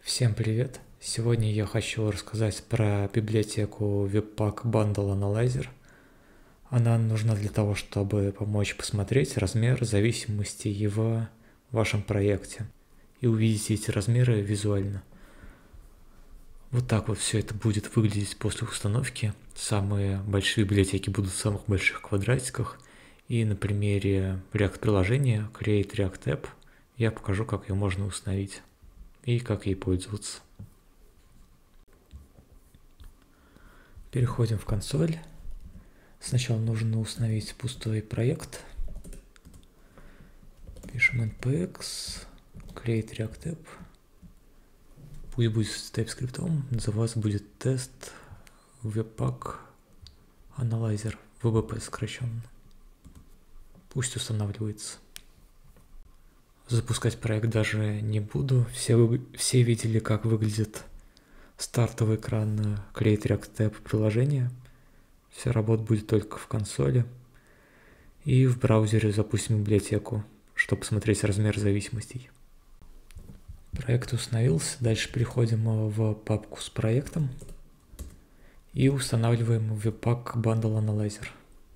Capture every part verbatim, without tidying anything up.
Всем привет! Сегодня я хочу рассказать про библиотеку Webpack Bundle Analyzer. Она нужна для того, чтобы помочь посмотреть размер зависимостей в вашем проекте и увидеть эти размеры визуально. Вот так вот все это будет выглядеть после установки. Самые большие библиотеки будут в самых больших квадратиках. И на примере React-приложения Create React App я покажу, как ее можно установить и как ей пользоваться. Переходим в консоль. Сначала нужно установить пустой проект. Пишем npx create react app. Пусть будет с TypeScript, называться будет тест Webpack Analyzer, вэ бэ пэ сокращенно. Пусть устанавливается. Запускать проект даже не буду. Все, все видели, как выглядит стартовый экран Create React App приложения. Вся работа будет только в консоли. И в браузере запустим библиотеку, чтобы посмотреть размер зависимостей. Проект установился. Дальше переходим в папку с проектом и устанавливаем Webpack Bundle Analyzer.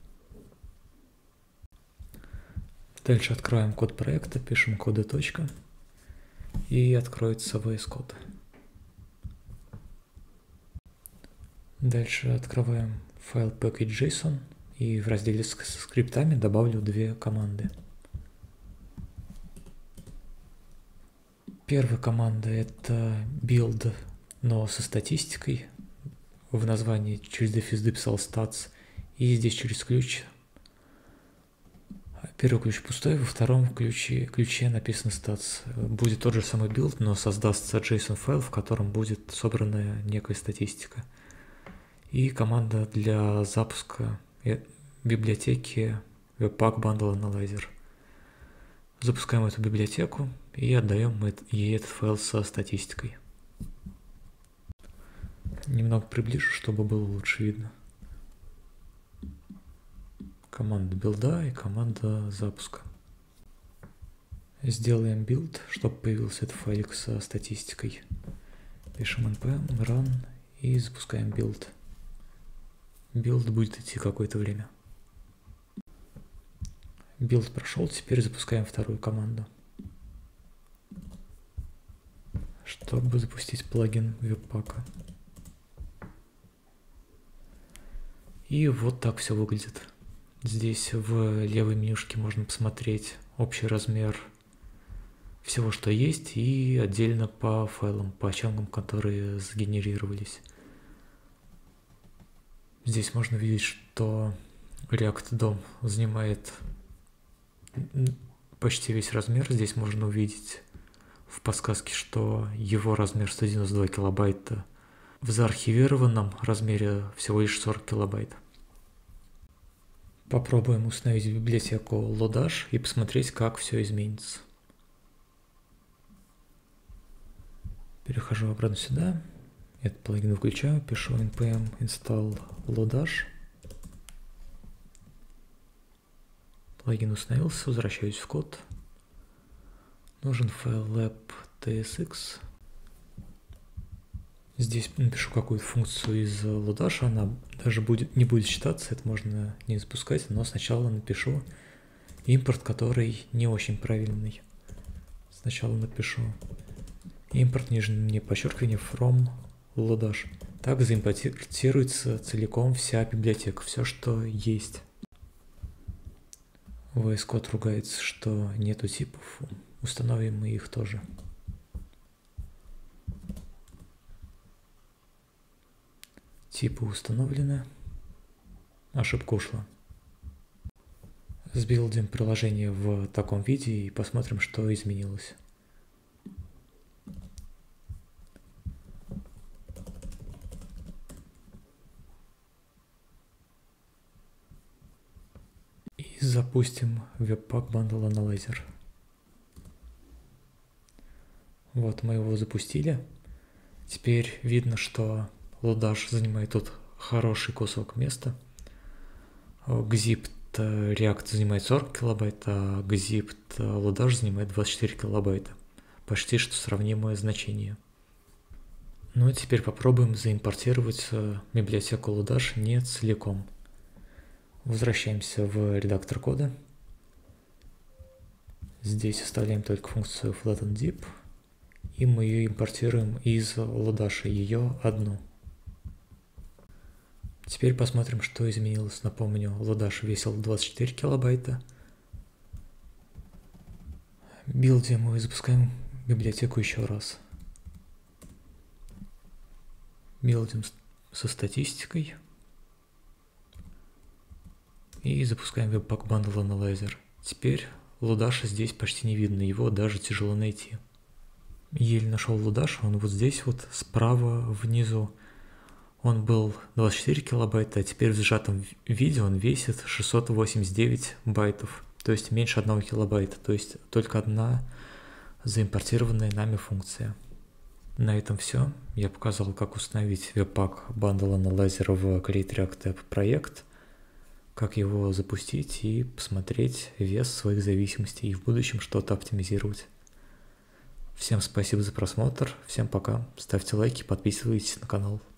Дальше откроем код проекта, пишем коды точка и откроется ви эс Code. Дальше открываем файл package.json и в разделе с скриптами добавлю две команды. Первая команда это build, но со статистикой. В названии через дефис дописал stats и здесь через ключ. Первый ключ пустой, во втором ключе, ключе написано stats. Будет тот же самый билд, но создастся JSON файл, в котором будет собрана некая статистика. И команда для запуска библиотеки Webpack Bundle Analyzer. Запускаем эту библиотеку и отдаем ей этот файл со статистикой. Немного приближу, чтобы было лучше видно. Команда билда и команда запуска. Сделаем билд, чтобы появился этот файлик со статистикой. Пишем npm run и запускаем билд. Билд будет идти какое-то время. Билд прошел, теперь запускаем вторую команду, чтобы запустить плагин Webpack. И вот так все выглядит. Здесь в левой менюшке можно посмотреть общий размер всего, что есть, и отдельно по файлам, по чангам, которые сгенерировались. Здесь можно видеть, что React дом занимает почти весь размер. Здесь можно увидеть в подсказке, что его размер сто девяносто два килобайта, в заархивированном размере всего лишь сорок килобайт. Попробуем установить библиотеку Lodash и посмотреть, как все изменится. Перехожу обратно сюда. Этот плагин включаю, пишу npm install Lodash. Плагин установился, возвращаюсь в код. Нужен файл lab.tsx. Здесь напишу какую-то функцию из Lodash, она даже будет, не будет считаться, это можно не запускать, но сначала напишу импорт, который не очень правильный. Сначала напишу импорт, нижнее подчеркивание, from Lodash. Так заимпортируется целиком вся библиотека, все, что есть. ви эс Code ругается, что нету типов, установим мы их тоже. Типы установлены. Ошибка ушла. Сбилдим приложение в таком виде и посмотрим, что изменилось. И запустим Webpack Bundle Analyzer. Вот мы его запустили. Теперь видно, что Lodash занимает тут хороший кусок места. Gzipped React занимает сорок килобайт, а Gzipped Lodash занимает двадцать четыре килобайта. Почти что сравнимое значение. Ну и теперь попробуем заимпортировать библиотеку Lodash не целиком. Возвращаемся в редактор кода. Здесь оставляем только функцию flattenDeep, и мы ее импортируем из Lodash, ее одну. Теперь посмотрим, что изменилось. Напомню, Lodash весил двадцать четыре килобайта. В билде мы запускаем библиотеку еще раз. Билдим со статистикой. И запускаем Webpack Bundle Analyzer. Теперь Lodash здесь почти не видно, его даже тяжело найти. Еле нашел Lodash, он вот здесь вот справа внизу. Он был двадцать четыре килобайта, а теперь в сжатом виде он весит шестьсот восемьдесят девять байтов, то есть меньше одного килобайта, то есть только одна заимпортированная нами функция. На этом все. Я показал, как установить Webpack Bundle Analyzer в Create React App проект, как его запустить и посмотреть вес своих зависимостей и в будущем что-то оптимизировать. Всем спасибо за просмотр, всем пока, ставьте лайки, подписывайтесь на канал.